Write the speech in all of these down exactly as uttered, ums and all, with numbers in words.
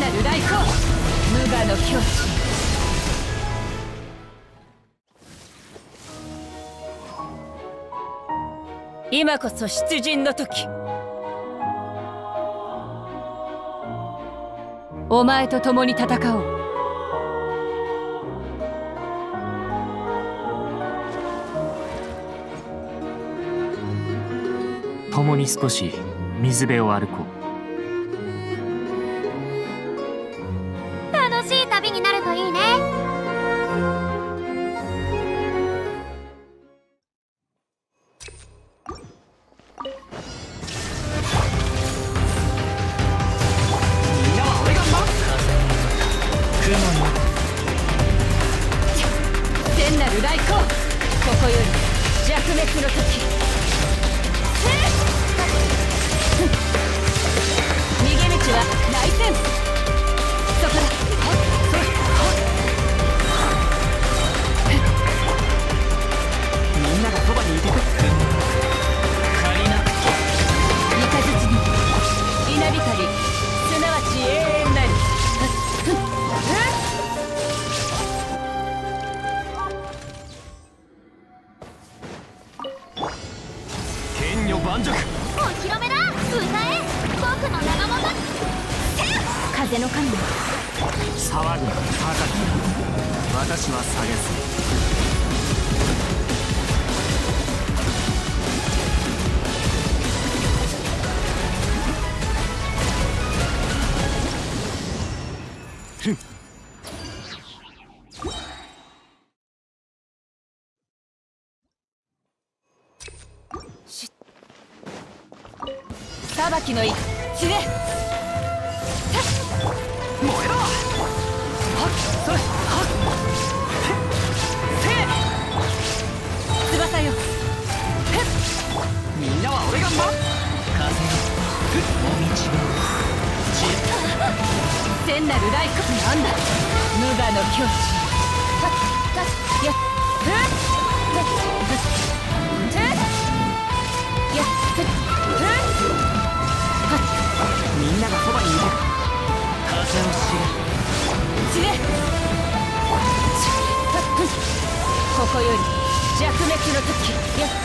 なる来光、無我の境地。今こそ出陣の時。お前と共に戦おう。 共に少し水辺を歩こう。楽しい旅になるといいね。 天なる来光、ここより弱滅の時。逃げ道は内戦。そこだ。 みんながそばにいてくれ。借りなくと三日月に稲光、すなわち永遠なり。 剣女盤石。 お披露目だ。歌え僕の名がもた。風の神。 騒ぐな高き。私は下げず。ふん。 裁きの意、散れ。 燃えろ。はっそれはっせ翼よ。 みんなは俺が待っ風のお道を天なる来光、なんだ無我の境地。やっやっみんながそばにいる。風を知れ。 散れ。ここより弱滅の時。やっ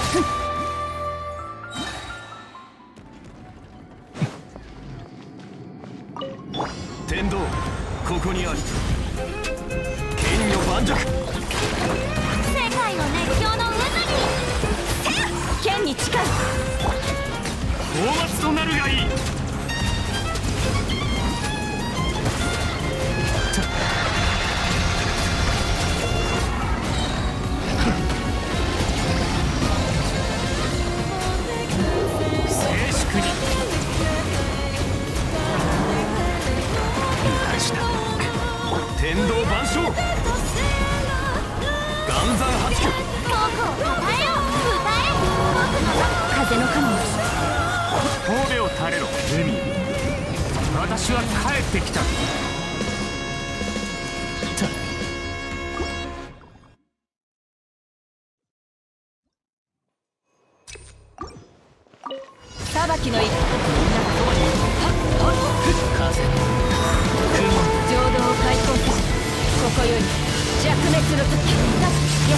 天道、ここにあり。剣女盤石。 世界の熱狂の渦に剣に誓う。 放末となるがいい。静粛に。大事だ。天道万象。岩山八九。 僕をたたえよ。歌え僕の風の神。 神戸を垂れろ海。私は帰ってきた。 裁きの意、 みんながそばにいる。はっはっ風雲浄土を開墾せし。ここより弱滅の時。やっ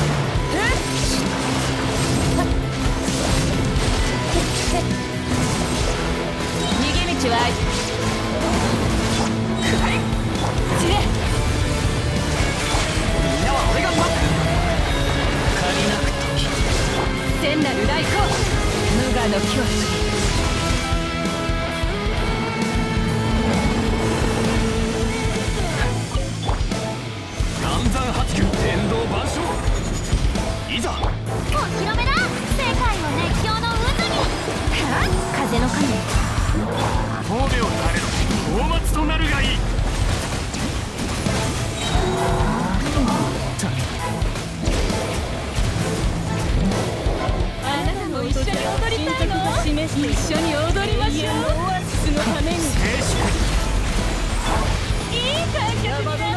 逃げ道はあり。 くらえ。 散れ。 みんなは俺が待つ。借りなく時。 天なる来光、無我の境地。 岩山八九。天道万象。いざ。 お披露目だ。世界の熱狂の渦に風の神。 神戸を垂れろ。放末となるがいい。 あなたも一緒に踊りたいの？一緒に踊りましょう。オアシスのために。 静粛。 いい感覚になる。